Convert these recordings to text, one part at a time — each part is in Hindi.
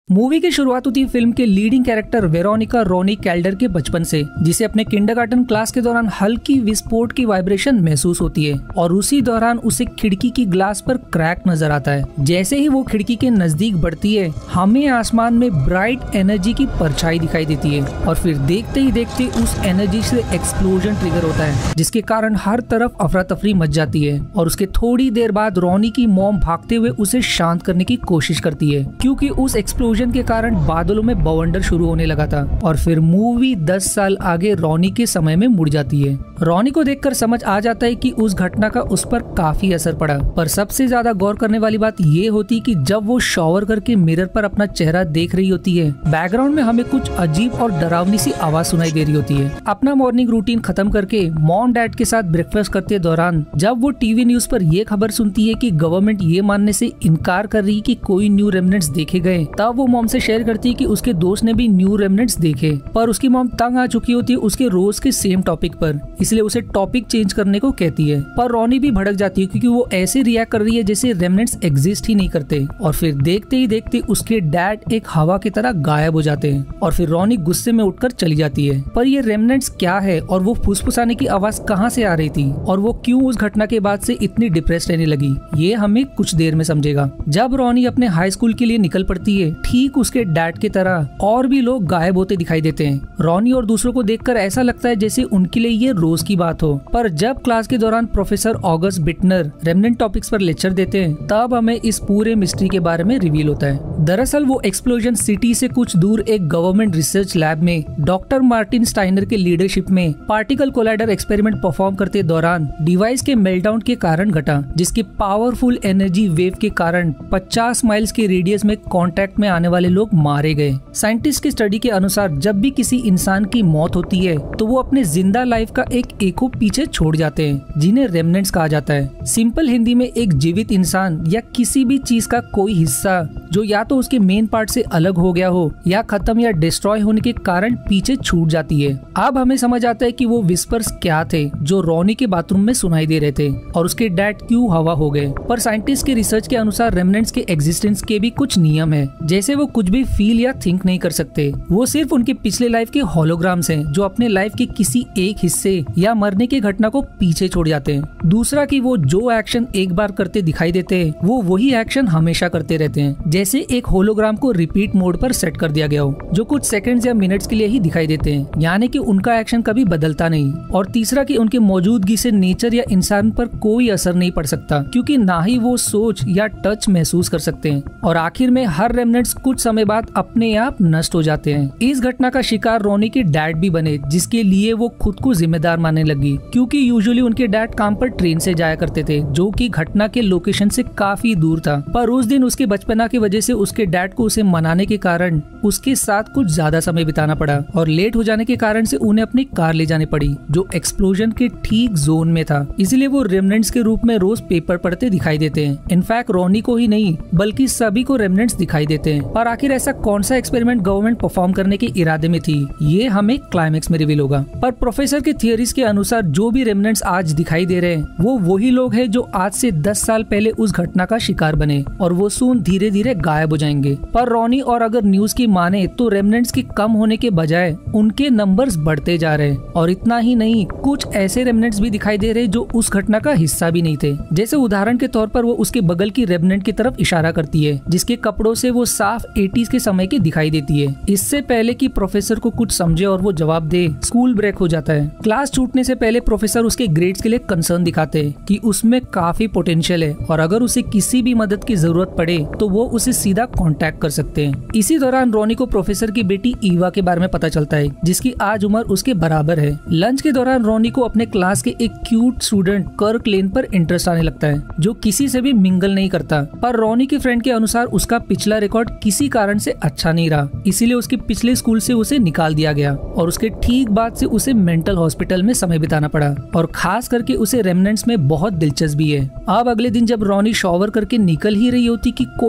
मूवी की शुरुआत होती है फिल्म के leading character Veronica Ronnie Calder के बचपन से, जिसे अपने किंडरगार्टन क्लास के दौरान हल्की विस्फोट की वाइब्रेशन महसूस होती है और उसी दौरान उसे खिड़की की ग्लास पर क्रैक नजर आता है। जैसे ही वो खिड़की के नजदीक बढ़ती है, हमें आसमान में ब्राइट एनर्जी की परछाई दिखाई देती है और फिर देखते ही देखते उस एनर्जी से एक्सप्लोजन ट्रिगर होता है, जिसके कारण हर तरफ अफरा तफरी मच जाती है और उसके थोड़ी देर बाद रोनी की मॉम भागते हुए उसे शांत करने की कोशिश करती है, क्योंकि उस एक्सप्लोजन के कारण बादलों में बवंडर शुरू होने लगा था। और फिर मूवी 10 साल आगे रोनी के समय में मुड़ जाती है। रोनी को देखकर समझ आ जाता है कि उस घटना का उस पर काफी असर पड़ा, पर सबसे ज्यादा गौर करने वाली बात ये होती कि जब वो शॉवर करके मिरर पर अपना चेहरा देख रही होती है, बैकग्राउंड में हमें कुछ अजीब और डरावनी सी आवाज सुनाई दे रही होती है। अपना मॉर्निंग रूटीन खत्म करके मॉम डैड के साथ ब्रेकफास्ट करते दौरान जब वो टीवी न्यूज पर ये खबर सुनती है कि गवर्नमेंट ये मानने से इनकार कर रही है कि कोई न्यू रेमिनेंट्स देखे गए, तब वो मॉम से शेयर करती है कि उसके दोस्त ने भी न्यू रेमिनेंट्स देखे, पर उसकी मॉम तंग आ चुकी होती है उसके रोज के सेम टॉपिक पर, इसलिए उसे टॉपिक चेंज करने को कहती है। पर रोनी भी भड़क जाती है क्योंकि वो ऐसे रिएक्ट कर रही है जैसे रेमिनेंट्स एग्जिस्ट ही नहीं करते। और फिर देखते ही देखते उसके डैड एक हवा की तरह गायब हो जाते हैं और फिर रोनी गुस्से में उठकर चली जाती है। पर ये रेमिनेंट्स क्या है और वो फुसफुसाने की आवाज कहाँ से आ रही थी और वो क्यों उस घटना के बाद से इतनी डिप्रेस रहने लगी, ये हमें कुछ देर में समझेगा। जब रोनी अपने हाई स्कूल के लिए निकल पड़ती है, ठीक उसके डैड की तरह और भी लोग गायब होते दिखाई देते हैं। रोनी और दूसरों को देखकर ऐसा लगता है जैसे उनके लिए ये रोज की बात हो। पर जब क्लास के दौरान professor August Bittner remnant topics पर लेक्चर देते हैं, तब हमें इस पूरे मिस्ट्री के बारे में रिवील होता है। दरअसल वो एक्सप्लोजन सिटी से कुछ दूर एक गवर्नमेंट रिसर्च लैब में डॉक्टर मार्टिन स्टाइनर के लीडरशिप में पार्टिकल कोलाइडर एक्सपेरिमेंट परफॉर्म करते दौरान डिवाइस के मेल्टडाउन के कारण घटा, जिसके पावरफुल एनर्जी वेव के कारण 50 माइल्स के रेडियस में कांटेक्ट में आने वाले लोग मारे गए। साइंटिस्ट की स्टडी के अनुसार जब भी किसी इंसान की मौत होती है तो वो अपने जिंदा लाइफ का एक एको पीछे छोड़ जाते हैं, जिन्हें रेमिनेंट्स कहा जाता है। सिंपल हिंदी में एक जीवित इंसान या किसी भी चीज का कोई हिस्सा जो या तो उसके मेन पार्ट से अलग हो गया हो या खत्म या डिस्ट्रॉय होने के कारण पीछे छूट जाती है। अब हमें समझ आता है कि वो विस्पर्स क्या थे जो रोनी के बाथरूम में सुनाई दे रहे थे और उसके डैड क्यों हवा हो गए। पर साइंटिस्ट के रिसर्च के अनुसार रेमिनेंट्स के एग्जिस्टेंस के भी कुछ नियम है, जैसे वो कुछ भी फील या थिंक नहीं कर सकते। वो सिर्फ उनके पिछले लाइफ के होलोग्राम्स हैं जो अपने लाइफ के किसी एक हिस्से या मरने की घटना को पीछे छोड़ जाते हैं। दूसरा कि वो जो एक्शन एक बार करते दिखाई देते हैं, वो वही एक्शन हमेशा करते रहते हैं, जैसे एक होलोग्राम को रिपीट मोड पर सेट कर दिया गया हो, जो कुछ सेकंड्स या मिनट्स के लिए ही दिखाई देते हैं, यानी कि उनका एक्शन कभी बदलता नहीं। और तीसरा कि उनके मौजूदगी से नेचर या इंसान पर कोई असर नहीं पड़ सकता, क्योंकि ना ही वो सोच या टच महसूस कर सकते हैं। और आखिर में हर रेमिनेंट्स कुछ समय बाद अपने आप नष्ट हो जाते हैं। इस घटना का शिकार रोनी के डैड भी बने, जिसके लिए वो खुद को जिम्मेदार मानने लगी, क्योंकि यूजुअली उनके डैड काम पर ट्रेन से जाया करते थे, जो कि घटना के लोकेशन से काफी दूर था। पर उस दिन उसके बचपना की वजह से उसके डैड को उसे मनाने के कारण उसके साथ कुछ ज्यादा समय बिताना पड़ा और लेट हो जाने के कारण से उन्हें अपनी कार ले जानी पड़ी, जो एक्सप्लोजन के ठीक जोन में था। इसलिए वो रेमिनेंट्स के रूप में रोज पेपर पढ़ते दिखाई देते हैं। इनफैक्ट रोनी को ही नहीं बल्कि सभी को रेमिनेंट्स दिखाई देते हैं। पर आखिर ऐसा कौन सा एक्सपेरिमेंट गवर्नमेंट परफॉर्म करने के इरादे में थी, ये हमें क्लाइमेक्स में रिवील होगा। पर प्रोफेसर की थियरीज के अनुसार जो भी रेमिनेंट्स आज दिखाई दे रहे हैं, वो वही लोग हैं जो आज से 10 साल पहले उस घटना का शिकार बने और वो सून धीरे धीरे गायब हो जाएंगे। पर रोनी और अगर न्यूज की माने तो रेमिनेंट्स के कम होने के बजाय उनके नंबर्स बढ़ते जा रहे हैं। और इतना ही नहीं, कुछ ऐसे रेमिनेंट्स भी दिखाई दे रहे जो उस घटना का हिस्सा भी नहीं थे। जैसे उदाहरण के तौर पर वो उसके बगल की रेमिनेंट की तरफ इशारा करती है, जिसके कपड़ों से वो साफ 80s के समय की दिखाई देती है। इससे पहले कि प्रोफेसर को कुछ समझे और वो जवाब दे, स्कूल ब्रेक हो जाता है। क्लास छूटने से पहले प्रोफेसर उसके ग्रेड्स के लिए कंसर्न दिखाते हैं कि उसमें काफी पोटेंशियल है और अगर उसे किसी भी मदद की जरूरत पड़े तो वो उसे सीधा कांटेक्ट कर सकते हैं। इसी दौरान रोनी को प्रोफेसर की बेटी ईवा के बारे में पता चलता है, जिसकी आज उम्र उसके बराबर है। लंच के दौरान रोनी को अपने क्लास के एक क्यूट स्टूडेंट कर्क लेन पर इंटरेस्ट आने लगता है, जो किसी से भी मिंगल नहीं करता। पर रोनी के फ्रेंड के अनुसार उसका पिछला रिकॉर्ड किसी कारण से अच्छा नहीं रहा, इसीलिए उसके पिछले स्कूल से उसे निकाल दिया गया और उसके ठीक बाद से उसे मेंटल हॉस्पिटल में समय बिताना पड़ा। और खास करके उसे रेमिनेंट्स में बहुत दिलचस्पी है। अब अगले दिन जब रोनी शॉवर करके निकल ही रही होती कि कोई अनजान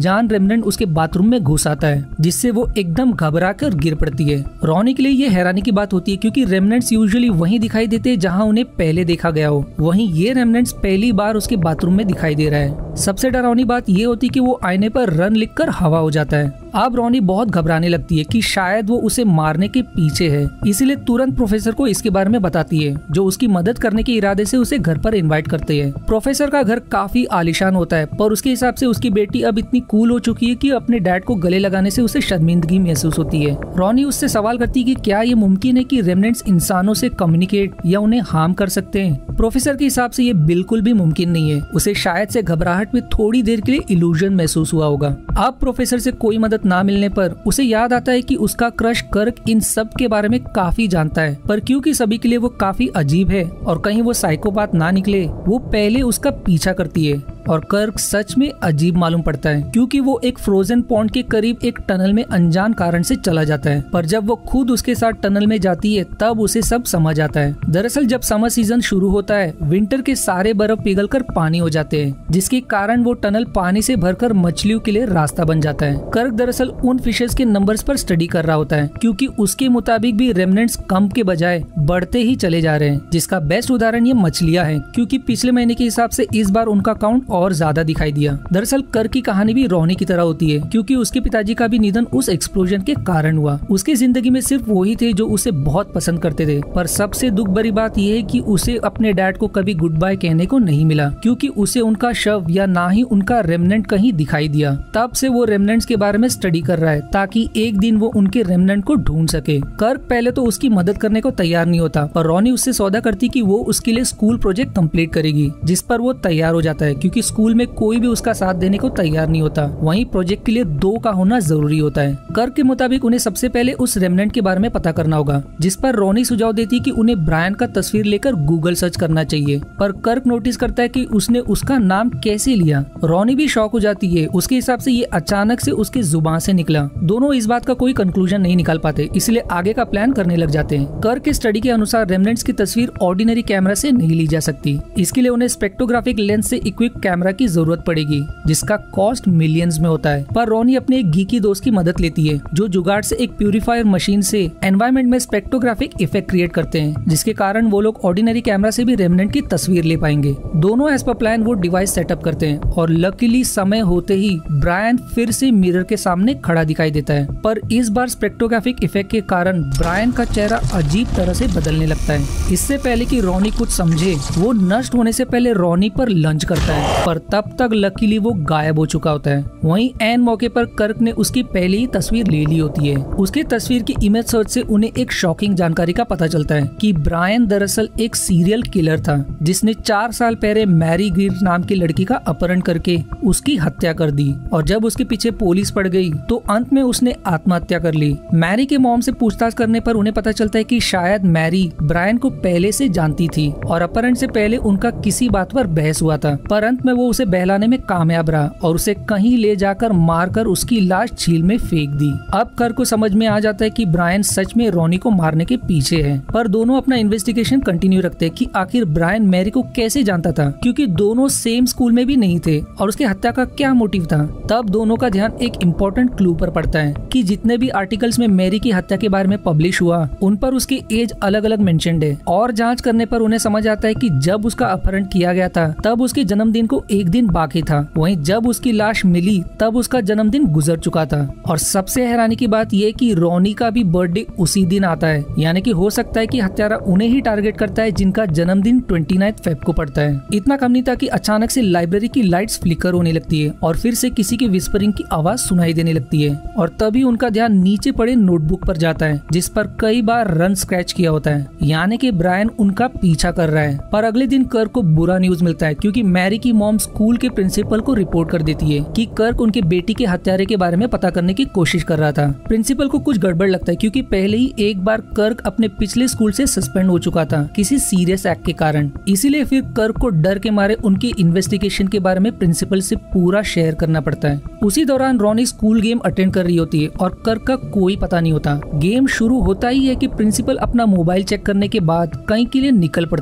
अनजान रेमनेंट उसके बाथरूम में घुस आता है, जिससे वो एकदम घबरा कर गिर पड़ती है। रॉनी के लिए ये हैरानी की बात होती है क्योंकि रेमनेंट्स यूजुअली वहीं दिखाई देते हैं जहां उन्हें पहले देखा गया हो, वहीं ये रेमनेंट्स पहली बार उसके बाथरूम में दिखाई दे रहा है। सबसे डरावनी बात ये होती है कि वो आईने पर रन लिखकर हवा हो जाता है। अब रॉनी बहुत घबराने लगती है कि शायद वो उसे मारने के पीछे है, इसीलिए तुरंत प्रोफेसर को इसके बारे में बताती है, जो उसकी मदद करने के इरादे से उसे घर पर इनवाइट करते हैं। प्रोफेसर का घर काफी आलीशान होता है, पर उसके हिसाब से उसकी बेटी अब इतनी कूल हो चुकी है कि अपने डैड को गले लगाने से उसे शर्मिंदगी महसूस होती है। रॉनी उससे सवाल करती है कि क्या ये मुमकिन है कि रेमनेंट्स इंसानों से कम्युनिकेट या उन्हें हार्म कर सकते हैं। प्रोफेसर के हिसाब से ये बिल्कुल भी मुमकिन नहीं है। उसे शायद से घबराहट में थोड़ी देर के लिए इल्यूजन महसूस हुआ होगा। अब प्रोफेसर से कोई मदद ना मिलने पर उसे याद आता है कि उसका क्रश कर्क इन सब के बारे में काफी जानता है, पर क्योंकि सभी के लिए वो काफी अजीब है और कहीं वो साइकोपाथ ना निकले, वो पहले उसका पीछा करती है। और कर्क सच में अजीब मालूम पड़ता है क्योंकि वो एक फ्रोजन पॉन्ड के करीब एक टनल में अनजान कारण से चला जाता है, पर जब वो खुद उसके साथ टनल में जाती है तब उसे सब समझ आता है। दरअसल जब समर सीजन शुरू होता है, विंटर के सारे बर्फ पिघलकर पानी हो जाते हैं, जिसके कारण वो टनल पानी से भरकर मछलियों के लिए रास्ता बन जाता है। कर्क दरअसल उन फिशेस के नंबर्स पर स्टडी कर रहा होता है क्योंकि उसके मुताबिक भी रेमनेंट्स कम के बजाय बढ़ते ही चले जा रहे हैं, जिसका बेस्ट उदाहरण ये मछलियां हैं क्योंकि पिछले महीने के हिसाब से इस बार उनका काउंट और ज्यादा दिखाई दिया। दरअसल कर्क की कहानी भी रॉनी की तरह होती है क्योंकि उसके पिताजी का भी निधन उस एक्सप्लोजन के कारण हुआ। उसकी जिंदगी में सिर्फ वही थे जो उसे बहुत पसंद करते थे, पर सबसे दुख भरी बात यह है कि उसे अपने डैड को कभी गुड बाय कहने को नहीं मिला क्योंकि उसे उनका शव या ना ही उनका रेमनेंट कहीं दिखाई दिया। तब से वो रेमनेंट्स के बारे में स्टडी कर रहा है ताकि एक दिन वो उनके रेमनेंट को ढूंढ सके। कर्क पहले तो उसकी मदद करने को तैयार नहीं होता, पर रॉनी उससे सौदा करती कि वो उसके लिए स्कूल प्रोजेक्ट कंप्लीट करेगी, जिस पर वो तैयार हो जाता है क्योंकि स्कूल में कोई भी उसका साथ देने को तैयार नहीं होता। वहीं प्रोजेक्ट के लिए 2 का होना जरूरी होता है। कर्क के मुताबिक उन्हें सबसे पहले उस रेमनेंट के बारे में पता करना होगा, जिस पर रॉनी सुझाव देती कि उन्हें ब्रायन का तस्वीर लेकर गूगल सर्च करना चाहिए, पर कर्क नोटिस करता है कि उसने उसका नाम कैसे लिया। रॉनी भी शॉक हो जाती है, उसके हिसाब से ये अचानक से उसकी जुबान से निकला। दोनों इस बात का कोई कंक्लूजन नहीं निकाल पाते, इसलिए आगे का प्लान करने लग जाते हैं। कर्क के स्टडी के अनुसार रेमनेंट्स की तस्वीर ऑर्डिनरी कैमरा से नहीं ली जा सकती, इसके लिए उन्हें स्पेक्ट्रोग्राफिक लेंस से इक्विप कैमरा की जरूरत पड़ेगी, जिसका कॉस्ट मिलियंस में होता है। पर रॉनी अपने एक गीकी दोस्त की मदद लेती है जो जुगाड़ से एक प्यूरिफायर मशीन से एनवायरनमेंट में स्पेक्ट्रोग्राफिक इफेक्ट क्रिएट करते हैं, जिसके कारण वो लोग ऑर्डिनरी कैमरा से भी रेमनेंट की तस्वीर ले पाएंगे। दोनों एज पर प्लान वो डिवाइस सेटअप करते हैं और लकीली समय होते ही ब्रायन फिर से मिरर के सामने खड़ा दिखाई देता है, पर इस बार स्पेक्ट्रोग्राफिक इफेक्ट के कारण ब्रायन का चेहरा अजीब तरह से बदलने लगता है। इससे पहले कि रॉनी कुछ समझे, वो नष्ट होने से पहले रॉनी पर लंच करता है, पर तब तक लकीली वो गायब हो चुका होता है। वहीं एन मौके पर कर्क ने उसकी पहले ही तस्वीर ले ली होती है। उसकी तस्वीर की इमेज सर्च से उन्हें एक शॉकिंग जानकारी का पता चलता है कि ब्रायन दरअसल एक सीरियल किलर था, जिसने 4 साल पहले मैरी ग्रीर नाम की लड़की का अपहरण करके उसकी हत्या कर दी, और जब उसके पीछे पुलिस पड़ गई तो अंत में उसने आत्महत्या कर ली। मैरी के मॉम से पूछताछ करने पर उन्हें पता चलता है कि शायद मैरी ब्रायन को पहले से जानती थी और अपहरण से पहले उनका किसी बात पर बहस हुआ था, पर अंत में वो उसे बहलाने में कामयाब रहा और उसे कहीं ले जाकर मारकर उसकी लाश झील में फेंक दी। अब कर्क को समझ में आ जाता है कि ब्रायन सच में रॉनी को मारने के पीछे है, पर दोनों अपना इन्वेस्टिगेशन कंटिन्यू रखते हैं कि आखिर ब्रायन मैरी को कैसे जानता था, क्योंकि दोनों सेम स्कूल में भी नहीं थे, और उसकी हत्या का क्या मोटिव था। तब दोनों का ध्यान एक इम्पोर्टेंट क्लू पर पड़ता है कि जितने भी आर्टिकल्स में मैरी की हत्या के बारे में पब्लिश हुआ, उन पर उसकी एज अलग अलग मेंशन्ड है, और जांच करने पर उन्हें समझ आता है कि जब उसका अपहरण किया गया था तब उसके जन्मदिन को एक दिन बाकी था, वहीं जब उसकी लाश मिली तब उसका जन्मदिन गुजर चुका था। और सबसे हैरानी की बात यह कि रॉनी का भी बर्थडे उसी दिन आता है, यानी कि हो सकता है कि हत्यारा उन्हें ही टारगेट करता है जिनका जन्मदिन 29 फेब को पड़ता है। इतना कम नहीं था कि अचानक से लाइब्रेरी की लाइट्स फ्लिकर होने लगती है और फिर से किसी की विस्परिंग की आवाज सुनाई देने लगती है, और तभी उनका ध्यान नीचे पड़े नोटबुक पर जाता है जिस पर कई बार रन स्क्रैच किया होता है, यानी कि ब्रायन उनका पीछा कर रहा है। पर अगले दिन कर्क को बुरा न्यूज मिलता है क्योंकि मैरी की मॉम स्कूल के प्रिंसिपल को रिपोर्ट कर देती है कि कर्क उनके बेटी के हत्यारे के बारे में पता करने की कोशिश कर रहा था। प्रिंसिपल को कुछ गड़बड़ लगता है क्योंकि पहले ही एक बार कर्क अपने पिछले स्कूल से सस्पेंड हो चुका था किसी सीरियस एक्ट के कारण, इसीलिए फिर कर्क को डर के मारे उनकी इन्वेस्टिगेशन के बारे में प्रिंसिपल से पूरा शेयर करना पड़ता है। उसी दौरान रॉनी स्कूल गेम अटेंड कर रही होती है और कर्क का कोई पता नहीं होता। गेम शुरू होता ही है कि प्रिंसिपल अपना मोबाइल चेक करने के बाद कहीं के लिए निकल पड़ते हैं,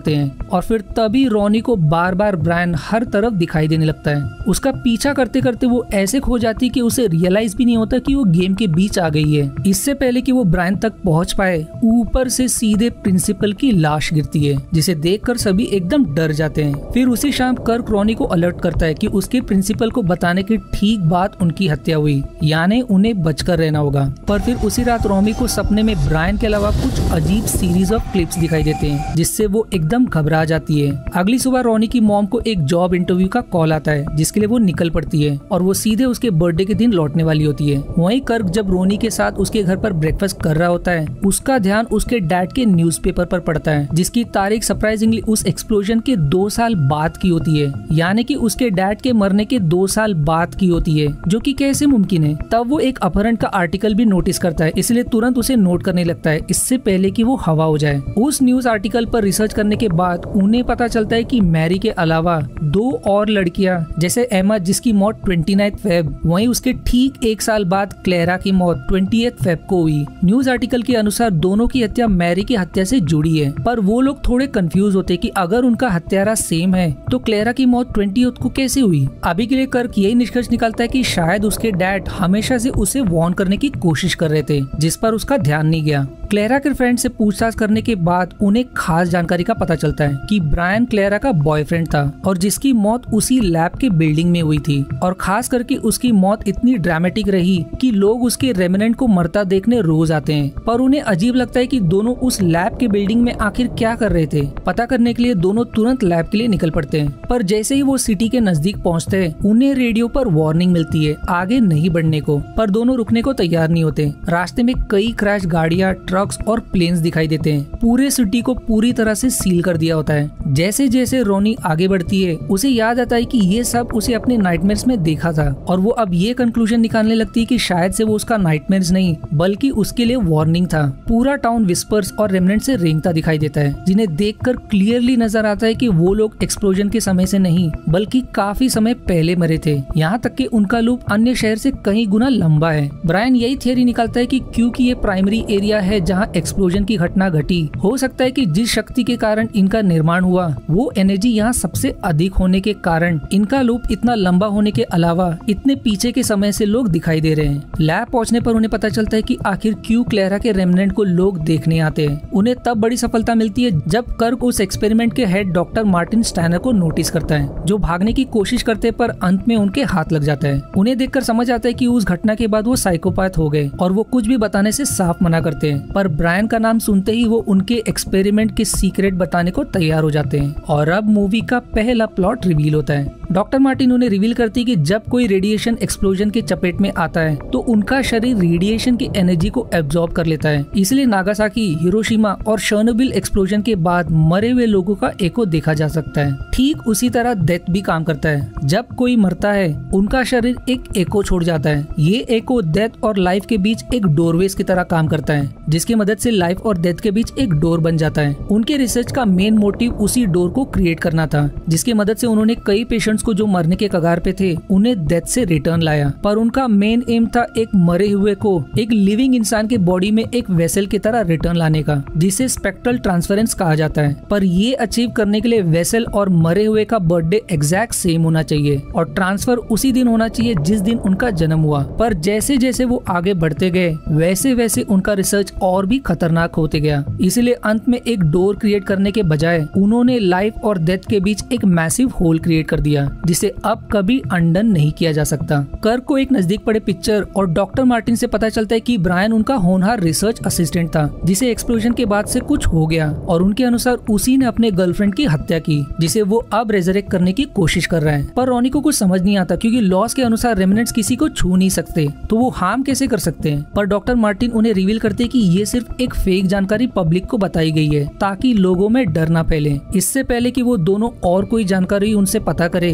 और फिर तभी रोनी को बार बार ब्रायन हर तरफ दिखाई देने लगता है। उसका पीछा करते करते वो ऐसे खो जाती कि उसे रियलाइज भी नहीं होता कि वो गेम के बीच आ गई है। इससे पहले कि वो ब्रायन तक पहुंच पाए, ऊपर से सीधे प्रिंसिपल की लाश गिरती है, जिसे देखकर सभी एकदम डर जाते हैं। फिर उसी शाम कर्क रोनी को अलर्ट करता है कि उसके प्रिंसिपल को बताने की ठीक बात उनकी हत्या हुई, यानी उन्हें बचकर रहना होगा। पर फिर उसी रात रोमी को सपने में ब्रायन के अलावा कुछ अजीब सीरीज ऑफ क्लिप्स दिखाई देते हैं, जिससे वो एकदम घबरा जाती है। अगली सुबह रोनी की मॉम को एक जॉब इंटरव्यू का कॉल आता है, जिसके लिए वो निकल पड़ती है और वो सीधे उसके बर्थडे के दिन लौटने वाली होती है। वहीं कर्क जब रोनी के साथ उसके घर पर ब्रेकफास्ट कर रहा होता है, उसका ध्यान उसके डैड के न्यूज़पेपर पर पड़ता है, जिसकी तारीख सरप्राइजिंगली उस एक्सप्लोजन के 2 साल बाद की होती है, यानी कि उसके डैड के मरने के 2 साल बाद की होती है, जो कि कैसे मुमकिन है। तब वो एक अपहरण का आर्टिकल भी नोटिस करता है, इसलिए तुरंत उसे नोट करने लगता है, इससे पहले कि वो हवा हो जाए। उस न्यूज आर्टिकल पर रिसर्च करने के बाद उन्हें पता चलता है कि मैरी के अलावा 2 और लड़कियां, जैसे एमा जिसकी मौत 29 फेब, वहीं उसके ठीक 1 साल बाद क्लेरा की मौत 20 फेब को हुई। न्यूज आर्टिकल के अनुसार दोनों की हत्या मैरी की हत्या से जुड़ी है, पर वो लोग थोड़े कंफ्यूज होते कि अगर उनका हत्यारा सेम है तो क्लेरा की मौत 20 को कैसे हुई। अभी के लिए कर्क यही निष्कर्ष निकालता है कि शायद उसके डैड हमेशा से उसे वार्न करने की कोशिश कर रहे थे, जिस पर उसका ध्यान नहीं गया। क्लेरा के फ्रेंड से पूछताछ करने के बाद उन्हें खास जानकारी का पता चलता है कि ब्रायन क्लेरा का बॉयफ्रेंड था और जिसकी मौत उसी लैब के बिल्डिंग में हुई थी, और खास करके उसकी मौत इतनी ड्रामेटिक रही कि लोग उसके रेमिनेंट को मरता देखने रोज आते हैं। पर उन्हें अजीब लगता है कि दोनों उस लैब के बिल्डिंग में आखिर क्या कर रहे थे। पता करने के लिए दोनों तुरंत लैब के लिए निकल पड़ते हैं, पर जैसे ही वो सिटी के नजदीक पहुंचते हैं, उन्हें रेडियो पर वार्निंग मिलती है आगे नहीं बढ़ने को, पर दोनों रुकने को तैयार नहीं होते। रास्ते में कई क्रैश गाड़ियां, ट्रक्स और प्लेन्स दिखाई देते हैं। पूरे सिटी को पूरी तरह से सील कर दिया होता है। जैसे जैसे रोनी आगे बढ़ती है, उसे याद आता है कि ये सब उसे अपने नाइटमेयर्स में देखा था, और वो अब ये कंक्लूजन निकालने लगती है कि शायद से वो उसका नाइटमेयर्स नहीं बल्कि उसके लिए वार्निंग था। पूरा टाउन विस्पर्स और रेमनेंट से रेंगता दिखाई देता है, जिन्हें देखकर क्लियरली नजर आता है कि वो लोग एक्सप्लोजन के समय से नहीं बल्कि काफी समय पहले मरे थे। यहाँ तक कि उनका लूप अन्य शहर से कई गुना लंबा है। ब्रायन यही थियरी निकालता है कि क्योंकि ये प्राइमरी एरिया है जहाँ एक्सप्लोजन की घटना घटी, हो सकता है कि जिस शक्ति के कारण इनका निर्माण हुआ वो एनर्जी यहाँ सबसे अधिक होने के कारण इनका लूप इतना लंबा होने के अलावा इतने पीछे के समय से लोग दिखाई दे रहे हैं। लैब पहुंचने पर उन्हें पता चलता है कि आखिर क्यों क्लेरा के रेमनेंट को लोग देखने आते हैं। उन्हें तब बड़ी सफलता मिलती है जब कर्क उस एक्सपेरिमेंट के हेड डॉक्टर मार्टिन स्टैनर को नोटिस करता है, जो भागने की कोशिश करते पर अंत में उनके हाथ लग जाता है। उन्हें देखकर समझ आता है कि उस घटना के बाद वो साइकोपैथ हो गए और वो कुछ भी बताने से साफ मना करते हैं, पर ब्रायन का नाम सुनते ही वो उनके एक्सपेरिमेंट के सीक्रेट बताने को तैयार हो जाते हैं। और अब मूवी का पहला प्लॉट रिवील होता है। डॉक्टर मार्टिन उन्हें रिवील करती है कि जब कोई रेडिएशन एक्सप्लोजन के चपेट में आता है तो उनका शरीर रेडिएशन की एनर्जी को एब्जॉर्ब कर लेता है, इसलिए नागासाकी, हिरोशिमा और शर्नोबिल एक्सप्लोजन के बाद मरे हुए लोगों का एको देखा जा सकता है। ठीक उसी तरह डेथ भी काम करता है। जब कोई मरता है उनका शरीर एक एको छोड़ जाता है। ये एको डेथ और लाइफ के बीच एक डोरवेज की तरह काम करता है, जिसकी मदद से लाइफ और डेथ के बीच एक डोर बन जाता है। उनके रिसर्च का मेन मोटिव उसी डोर को क्रिएट करना था, जिसकी मदद से उन्होंने कई पेशेंट्स को जो मरने के कगार पे थे उन्हें डेथ से रिटर्न लाया। पर उनका मेन एम था एक मरे हुए को एक लिविंग इंसान के बॉडी में एक वेसल की तरह रिटर्न लाने का, जिसे स्पेक्ट्रल ट्रांसफरेंस कहा जाता है। पर ये अचीव करने के लिए वेसल और मरे हुए का बर्थडे एग्जैक्ट सेम होना चाहिए और ट्रांसफर उसी दिन होना चाहिए जिस दिन उनका जन्म हुआ। पर जैसे जैसे वो आगे बढ़ते गए वैसे वैसे उनका रिसर्च और भी खतरनाक होते गया। इसलिए अंत में एक डोर क्रिएट करने के बजाय उन्होंने लाइफ और डेथ के बीच एक मैसिव होल क्रिएट कर दिया, जिसे अब कभी अनडन नहीं किया जा सकता। कर्क को एक नजदीक पड़े पिक्चर और डॉक्टर मार्टिन से पता चलता है कि ब्रायन उनका होनहार रिसर्च असिस्टेंट था, जिसे एक्सप्लोजन के बाद से कुछ हो गया और उनके अनुसार उसी ने अपने गर्लफ्रेंड की हत्या की, जिसे वो अब रेजरेक्ट करने की कोशिश कर रहा है। पर रोनी को कुछ समझ नहीं आता, क्योंकि लॉस के अनुसार रेमिनेंट्स किसी को छू नहीं सकते, तो वो हार्म कैसे कर सकते हैं। पर डॉक्टर मार्टिन उन्हें रिवील करते हैं कि ये सिर्फ एक फेक जानकारी पब्लिक को बताई गई है ताकि लोगों में डर ना फैले। इससे पहले कि वो दोनों और कोई जानकारी उनसे पता करे,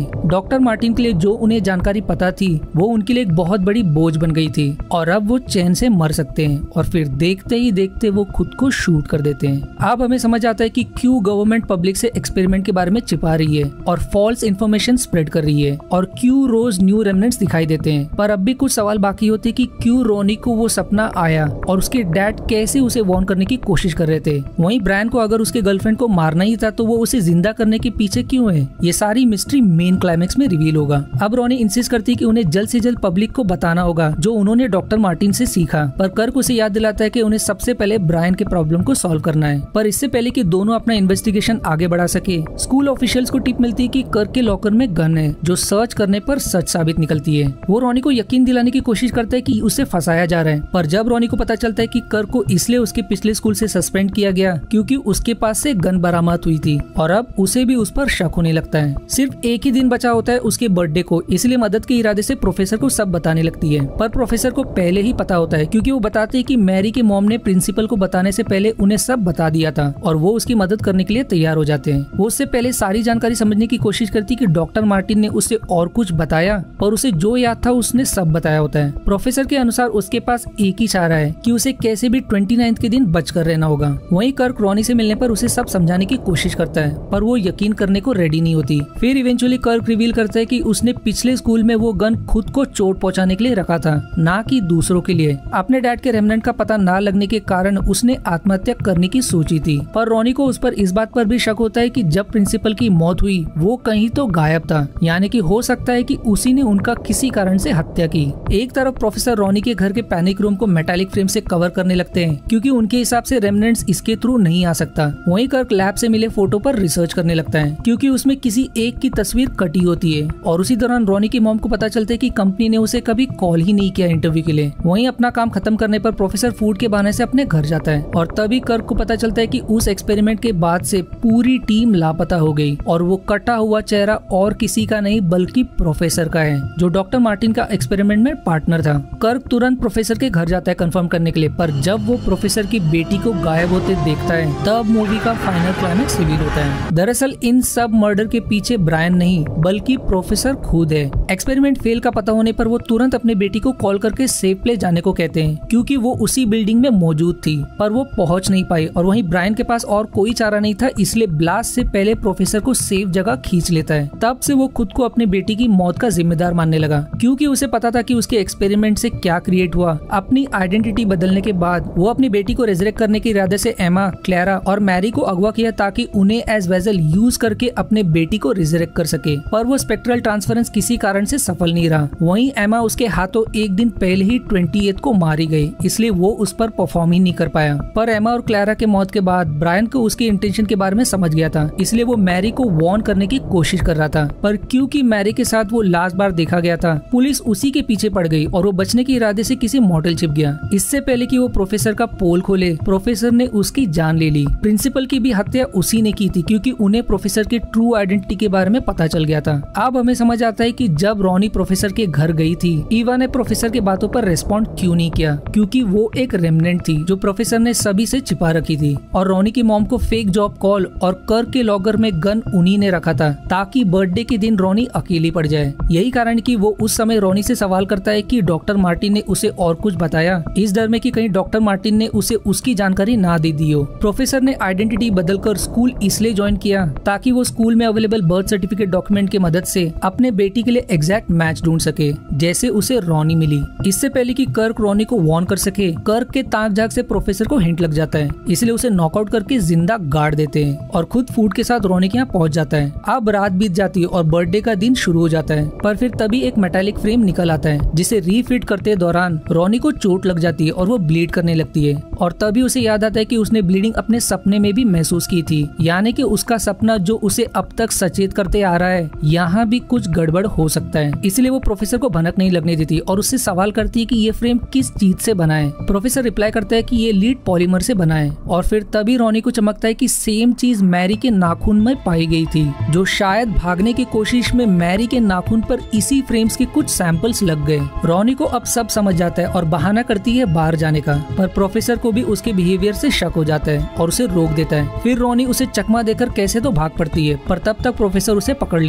है डॉक्टर मार्टिन के लिए जो उन्हें जानकारी पता थी वो उनके लिए एक बहुत बड़ी बोझ बन गई थी और अब वो चैन से मर सकते हैं। और फिर देखते ही देखते वो खुद को शूट कर देते हैं। अब हमें समझ आता है कि क्यों गवर्नमेंट पब्लिक से एक्सपेरिमेंट के बारे में छिपा रही है और फॉल्स इन्फॉर्मेशन स्प्रेड कर रही है और क्यों रोज न्यू रेमिनेंट्स दिखाई देते हैं। पर अब भी कुछ सवाल बाकी होते कि क्यों रोनी को वो सपना आया और उसके डैड कैसे उसे वार्न करने की कोशिश कर रहे थे। वहीं ब्रायन को अगर उसके गर्लफ्रेंड को मारना ही था तो वो उसे जिंदा करने के पीछे क्यों है, ये सारी मिस्ट्री मेन क्लाइमेक्स में रिवील होगा। अब रोनी इंसिस्ट करती है कि उन्हें जल्द से जल्द पब्लिक को बताना होगा जो उन्होंने डॉक्टर मार्टिन से सीखा। पर कर्क उसे याद दिलाता है कि उन्हें सबसे पहले ब्रायन के प्रॉब्लम को सॉल्व करना है। पर इससे पहले कि दोनों अपना इन्वेस्टिगेशन आगे बढ़ा सके, स्कूल ऑफिशियल्स को टिप मिलती है कि कर्क के लॉकर में गन है जो सर्च करने पर सच साबित निकलती है। वो रोनी को यकीन दिलाने की कोशिश करता है कि उसे फंसाया जा रहा है। पर जब रोनी को पता चलता है कि कर्क को इसलिए उसके पिछले स्कूल से सस्पेंड किया गया क्योंकि उसके पास से गन बरामद हुई थी और अब उसे भी उस पर शक होने लगता है। सिर्फ एक ही दिन बचा होता है उसके बर्थडे को, इसलिए मदद के इरादे से प्रोफेसर को सब बताने लगती है। पर प्रोफेसर को पहले ही पता होता है क्योंकि वो बताते हैं कि मैरी के मॉम ने प्रिंसिपल को बताने से पहले उन्हें सब बता दिया था और वो उसकी मदद करने के लिए तैयार हो जाते हैं। वो उससे पहले सारी जानकारी समझने की कोशिश करती कि डॉक्टर मार्टिन ने उसे और कुछ बताया, पर उसे जो याद था उसने सब बताया होता है। प्रोफेसर के अनुसार उसके पास एक ही चारा है कि उसे कैसे भी 29 के दिन बचकर रहना होगा। वहीं कर्क रोनी से मिलने पर उसे सब समझाने की कोशिश करता है पर वो यकीन करने को रेडी नहीं होती। फिर इवेंचुअली कर्क रिवील करता है कि उसने पिछले स्कूल में वो गन खुद को चोट पहुंचाने के लिए रखा था, ना कि दूसरों के लिए। अपने डैड के रेमनेंट का पता ना लगने के कारण उसने आत्महत्या करने की सोची थी। पर रोनी को उस पर इस बात पर भी शक होता है कि जब प्रिंसिपल की मौत हुई वो कहीं तो गायब था, यानी कि हो सकता है कि उसी ने उनका किसी कारण से हत्या की। एक तरफ प्रोफेसर रोनी के घर के पैनिक रूम को मेटालिक फ्रेम से कवर करने लगते हैं क्योंकि उनके हिसाब से रेमनेंट्स इसके थ्रू नहीं आ सकता। वहीं कर्क लैब से मिले फोटो पर रिसर्च करने लगता है क्योंकि उसमें किसी एक की तस्वीर कटी होती है। और उसी दौरान रोनी की मॉम को पता चलता है कि कंपनी ने उसे कभी कॉल ही नहीं किया इंटरव्यू के लिए। वहीं अपना काम खत्म करने पर प्रोफेसर फूड के बहाने से अपने घर जाता है और तभी कर्क को पता चलता है कि उस एक्सपेरिमेंट के बाद से पूरी टीम लापता हो गई और वो कटा हुआ चेहरा और किसी का नहीं बल्कि प्रोफेसर का है जो डॉक्टर मार्टिन का एक्सपेरिमेंट में पार्टनर था। कर्क तुरंत प्रोफेसर के घर जाता है कंफर्म करने के लिए, पर जब वो प्रोफेसर की बेटी को गायब होते देखता है तब मूवी का फाइनल क्लाइमेक्स रिवील होता है। दरअसल इन सब मर्डर के पीछे ब्रायन नहीं बल्कि प्रोफेसर खुद है। एक्सपेरिमेंट फेल का पता होने पर वो तुरंत अपनी बेटी को कॉल करके सेफ प्लेस जाने को कहते हैं क्योंकि वो उसी बिल्डिंग में मौजूद थी, पर वो पहुंच नहीं पाई और वहीं ब्रायन के पास और कोई चारा नहीं था, इसलिए ब्लास्ट से पहले प्रोफेसर को सेफ जगह खींच लेता है। तब से वो खुद को अपनी बेटी की मौत का जिम्मेदार मानने लगा क्योंकि उसे पता था कि उसके एक्सपेरिमेंट से क्या क्रिएट हुआ। अपनी आइडेंटिटी बदलने के बाद वो अपनी बेटी को रिजरेक्ट करने के इरादे से एमा, क्लैरा और मैरी को अगवा किया ताकि उन्हें एज वेजल यूज करके अपने बेटी को रिजरेक्ट कर सके, पर वो स्पेक्ट्रल ट्रांसफरेंस किसी कारण से सफल नहीं रहा। वहीं एमा उसके हाथों एक दिन पहले ही 28 को मारी गई, इसलिए वो उस पर परफॉर्म ही नहीं कर पाया। पर एमा और क्लैरा के मौत के बाद ब्रायन को उसके इंटेंशन के बारे में समझ गया था, इसलिए वो मैरी को वार्न करने की कोशिश कर रहा था। पर क्योंकि मैरी के साथ वो लास्ट बार देखा गया था, पुलिस उसी के पीछे पड़ गई और वो बचने के इरादे से किसी मॉडल छिप गया। इससे पहले कि वो प्रोफेसर का पोल खोले, प्रोफेसर ने उसकी जान ले ली। प्रिंसिपल की भी हत्या उसी ने की थी क्योंकि उन्हें प्रोफेसर की ट्रू आइडेंटिटी के बारे में पता चल गया था। अब हमें समझ आता है कि जब रोनी प्रोफेसर के घर गई थी, ईवा ने प्रोफेसर के बातों पर रेस्पॉन्ड क्यों नहीं किया, क्योंकि वो एक रेमनेंट थी जो प्रोफेसर ने सभी से छिपा रखी थी। और रोनी की मॉम को फेक जॉब कॉल और कर्क के लॉकर में गन उन्हीं ने रखा था ताकि बर्थडे के दिन रोनी अकेली पड़ जाए। यही कारण कि वो उस समय रोनी से सवाल करता है कि डॉक्टर मार्टिन ने उसे और कुछ बताया, इस डर में कि कहीं डॉक्टर मार्टिन ने उसे उसकी जानकारी ना दे दी हो। प्रोफेसर ने आइडेंटिटी बदलकर स्कूल इसलिए ज्वाइन किया ताकि वो स्कूल में अवेलेबल बर्थ सर्टिफिकेट डॉक्यूमेंट की मदद से अपने बेटी के लिए एग्जैक्ट मैच ढूंढ सके जैसे उसे रोनी मिली। इससे पहले कि कर्क रोनी को वार्न कर सके, कर्क के ताक झाक से प्रोफेसर को हिंट लग जाता है, इसलिए उसे नॉकआउट करके जिंदा गाड़ देते हैं और खुद फूड के साथ रोनी के यहाँ पहुंच जाता है। अब रात बीत जाती है और बर्थडे का दिन शुरू हो जाता है, पर फिर तभी एक मेटालिक फ्रेम निकल आता है जिसे रीफिट करते दौरान रोनी को चोट लग जाती है और वो ब्लीड करने लगती है। और तभी उसे याद आता है कि उसने ब्लीडिंग अपने सपने में भी महसूस की थी, यानी कि उसका सपना जो उसे अब तक सचेत करते आ रहा है, यहाँ भी कुछ गड़बड़ हो सकता है। इसलिए वो प्रोफेसर को भनक नहीं लगने देती और उससे सवाल करती है कि ये फ्रेम किस चीज से बना है। प्रोफेसर रिप्लाई करता है कि ये लीड पॉलीमर से बना है। और फिर तभी रोनी को चमकता है कि सेम चीज मैरी के नाखून में पाई गई थी, जो शायद भागने की कोशिश में मैरी के नाखून पर इसी फ्रेम्स के कुछ सैंपल्स लग गए। रोनी को अब सब समझ जाता है और बहाना करती है बाहर जाने का, पर प्रोफेसर को भी उसके बिहेवियर से शक हो जाता है और उसे रोक देता है। फिर रोनी उसे चकमा देकर कैसे तो भाग पड़ती है, पर तब तक प्रोफेसर उसे पकड़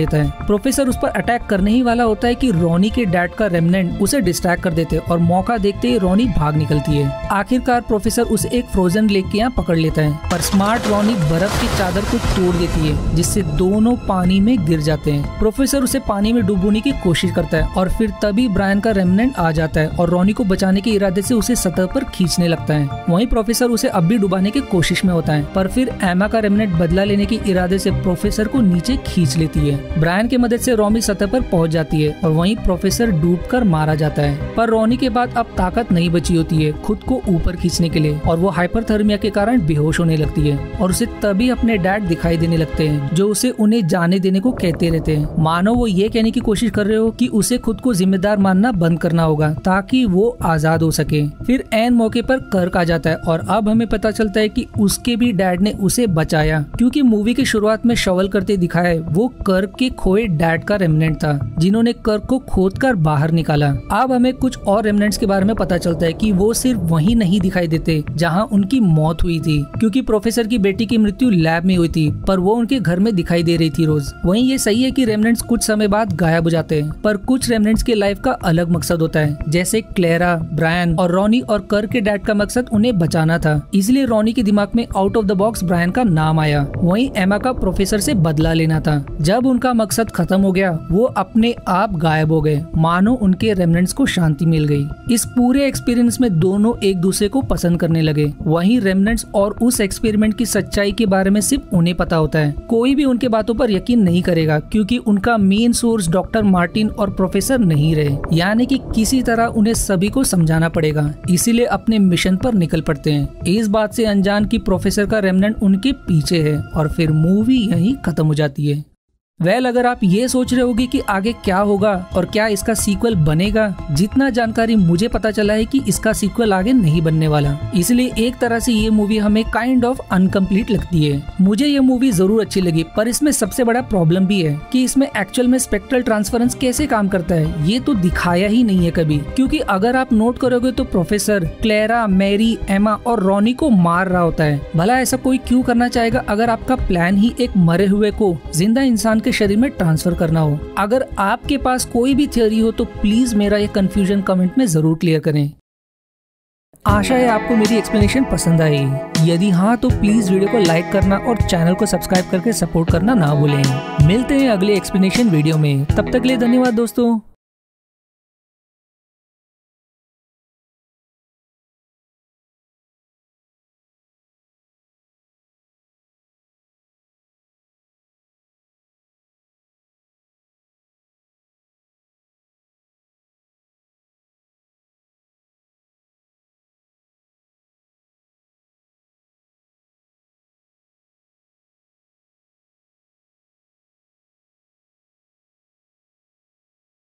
लेता है। प्रोफेसर उस पर अटैक करने ही वाला होता है कि रोनी के डैड का रेमनेंट उसे डिस्ट्रैक्ट कर देते और मौका देखते ही रोनी भाग निकलती है। आखिरकार प्रोफेसर उसे एक फ्रोजन लेक के यहाँ पकड़ लेता है, पर स्मार्ट रोनी बर्फ की चादर को तोड़ देती है, जिससे दोनों पानी में गिर जाते हैं। प्रोफेसर उसे पानी में डुबोने की कोशिश करता है और फिर तभी ब्रायन का रेमनेंट आ जाता है और रोनी को बचाने के इरादे से उसे सतह पर खींचने लगता है। वहीं प्रोफेसर उसे अब भी डुबाने की कोशिश में होता है, पर फिर एमा का रेमनेंट बदला लेने के इरादे से प्रोफेसर को नीचे खींच लेती है। ब्रायन की मदद से रोनी सतह पर पहुंच जाती है और वहीं प्रोफेसर डूबकर मारा जाता है। पर रोनी के बाद अब ताकत नहीं बची होती है खुद को ऊपर खींचने के लिए और वो हाइपरथर्मिया के कारण बेहोश होने लगती है और उसे तभी अपने डैड दिखाई देने लगते हैं, जो उसे उन्हें जाने देने को कहते रहते हैं, मानो वो ये कहने की कोशिश कर रहे हो कि उसे खुद को जिम्मेदार मानना बंद करना होगा ताकि वो आजाद हो सके। फिर ऐन मौके पर कर्क आ जाता है और अब हमें पता चलता है कि उसके भी डैड ने उसे बचाया, क्योंकि मूवी की शुरुआत में शवल करते दिखाया है वो कर्क के खोए डैड का रेमनेंट था, जिन्होंने कर्क को खोदकर बाहर निकाला। अब हमें कुछ और रेमनेंट्स के बारे में पता चलता है कि वो सिर्फ वहीं नहीं दिखाई देते जहां उनकी मौत हुई थी, क्योंकि प्रोफेसर की बेटी की मृत्यु लैब में हुई थी, पर वो उनके घर में दिखाई दे रही थी रोज। वहीं ये सही है कि रेमनेंट्स कुछ समय बाद गायब हो जाते हैं, पर कुछ रेमनेंट्स के लाइफ का अलग मकसद होता है, जैसे क्लेरा, ब्रायन और रोनी और कर्क के डैड का मकसद उन्हें बचाना था, इसलिए रोनी के दिमाग में out of the box Brian का नाम आया। वहीं एमा का प्रोफेसर से बदला लेना था। जब उनका मकसद खत्म हो गया वो अपने आप गायब हो गए, मानो उनके रेमनेंट्स को शांति मिल गई। इस पूरे एक्सपीरियंस में दोनों एक दूसरे को पसंद करने लगे। वहीं रेमनेंट्स और उस एक्सपेरिमेंट की सच्चाई के बारे में सिर्फ उन्हें पता होता है। कोई भी उनके बातों पर यकीन नहीं करेगा, क्योंकि उनका मेन सोर्स डॉक्टर मार्टिन और प्रोफेसर नहीं रहे, यानी कि किसी तरह उन्हें सभी को समझाना पड़ेगा, इसीलिए अपने मिशन पर निकल पड़ते हैं, इस बात से अनजान कि प्रोफेसर का रेमनेंट उनके पीछे है। और फिर मूवी यहीं खत्म हो जाती है। अगर आप ये सोच रहे होगे कि आगे क्या होगा और क्या इसका सीक्वल बनेगा, जितना जानकारी मुझे पता चला है कि इसका सीक्वल आगे नहीं बनने वाला, इसलिए एक तरह से ये मूवी हमें काइंड ऑफ अनकम्प्लीट लगती है। मुझे ये मूवी जरूर अच्छी लगी, पर इसमें सबसे बड़ा प्रॉब्लम भी है कि इसमें एक्चुअल में स्पेक्ट्रल ट्रांसफरेंस कैसे काम करता है ये तो दिखाया ही नहीं है कभी, क्योंकि अगर आप नोट करोगे तो प्रोफेसर क्लेरा, मैरी, एमा और रोनी को मार रहा होता है। भला ऐसा कोई क्यों करना चाहेगा अगर आपका प्लान ही एक मरे हुए को जिंदा इंसान के शरीर में ट्रांसफर करना हो। अगर आपके पास कोई भी थ्योरी हो तो प्लीज मेरा ये कंफ्यूजन कमेंट में जरूर क्लियर करें। आशा है आपको मेरी एक्सप्लेनेशन पसंद आई। यदि हाँ तो प्लीज वीडियो को लाइक करना और चैनल को सब्सक्राइब करके सपोर्ट करना ना भूलें। मिलते हैं अगले एक्सप्लेनेशन वीडियो में, तब तक के लिए धन्यवाद दोस्तों।